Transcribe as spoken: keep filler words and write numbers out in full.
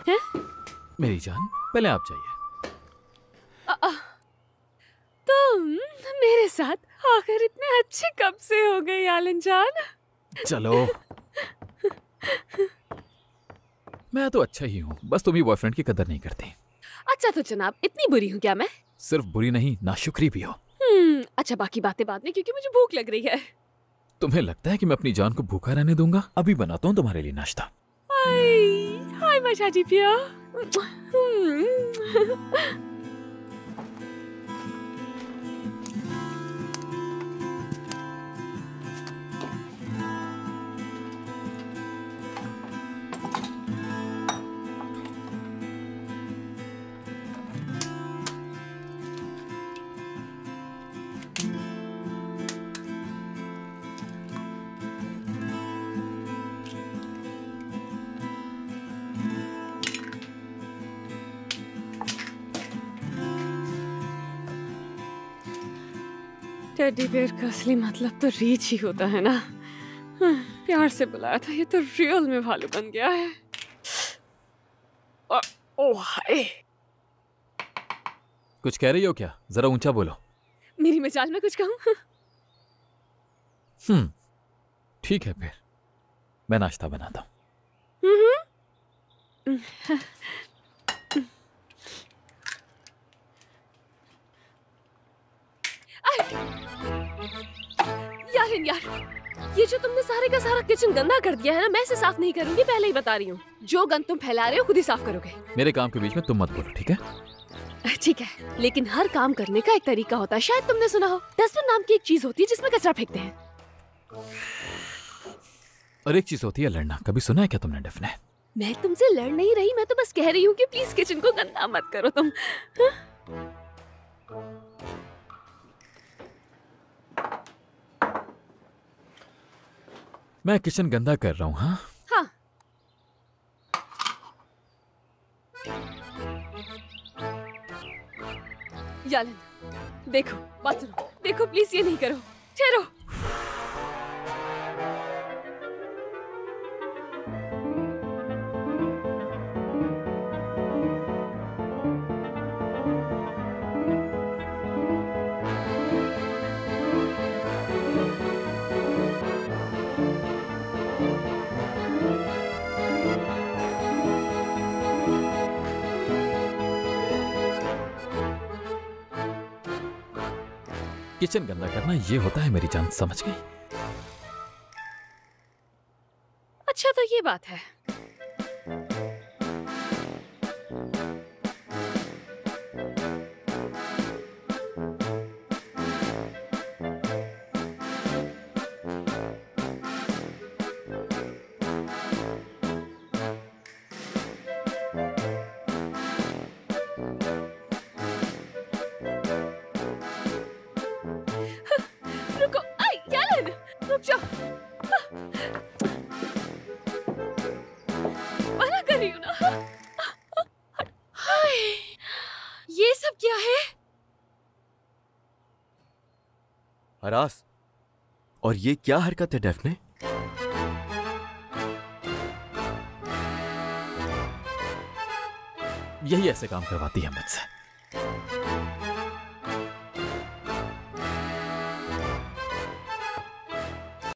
है? मेरी जान, पहले आप जाइए। तुम मेरे साथ आखिर इतने अच्छे कब से हो गए यालन जान? चलो। मैं तो अच्छा ही हूँ, बस तुम ही बॉयफ्रेंड की कदर नहीं करती। अच्छा तो जनाब, इतनी बुरी हूँ क्या मैं? सिर्फ बुरी नहीं, नाशुक्री भी हो। हम्म, अच्छा बाकी बातें बाद में, क्योंकि मुझे भूख लग रही है। तुम्हें लगता है कि मैं अपनी जान को भूखा रहने दूंगा? अभी बनाता हूँ तुम्हारे लिए नाश्ता। हाय हाय मशाजी पिया। टेडी बेयर का असली मतलब तो रीच ही होता है ना। प्यार से बुलाया था, ये तो रियल में भालू बन गया है। ओह हाय। कुछ कह रही हो क्या? जरा ऊंचा बोलो। मेरी मजाल में कुछ कहूँ? हम्म, ठीक है फिर मैं नाश्ता बनाता हूँ। यार यार, ये जो तुमने सारे का सारा किचन गंदा कर दिया है ना, मैं इसे साफ नहीं करूंगी, पहले ही बता रही हूँ। जो गंद तुम फैला रहे हो खुद ही साफ करोगे। मेरे काम के बीच में तुम मत बोलो, ठीक है? ठीक है, लेकिन हर काम करने का एक तरीका होता है, शायद तुमने सुना हो। डस्टबिन नाम की एक चीज होती है जिसमें कचरा फेंकते हैं। और एक चीज होती है लड़ना, कभी सुना है क्या तुमने डेफने? मैं तुमसे लड़ नहीं रही, मैं तो बस कह रही हूँ कि प्लीज किचन को गंदा मत करो तुम। हा? मैं किचन गंदा कर रहा हूँ? हाँ हाँ। यालन, देखो बात सुनो, देखो प्लीज ये नहीं करो, ठहरो। किचन गंदा करना ये होता है मेरी जान, समझ गई? अच्छा तो ये बात है। रुको, आई यालन, रुक जाओ। मना कर रही हूँ ना। हाय, ये सब क्या है? हरास, और ये क्या हरकत है डेफने? यही ऐसे काम करवाती है मुझसे।